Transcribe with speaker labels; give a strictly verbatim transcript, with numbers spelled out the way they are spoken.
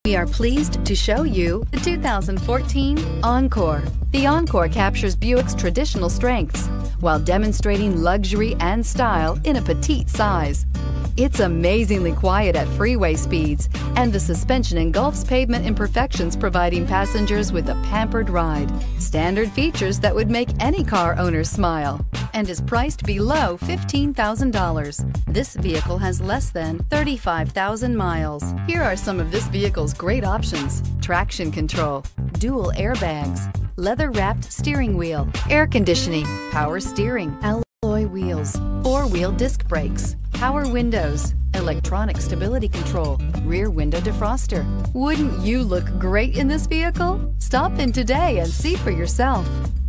Speaker 1: We are pleased to show you the two thousand fourteen Encore. The Encore captures Buick's traditional strengths while demonstrating luxury and style in a petite size. It's amazingly quiet at freeway speeds, and the suspension engulfs pavement imperfections, providing passengers with a pampered ride. Standard features that would make any car owner smile, and is priced below fifteen thousand dollars. This vehicle has less than thirty-five thousand miles. Here are some of this vehicle's great options: traction control, dual airbags, leather-wrapped steering wheel, air conditioning, power steering, alloy wheels, four-wheel disc brakes, power windows, electronic stability control, rear window defroster. Wouldn't you look great in this vehicle? Stop in today and see for yourself.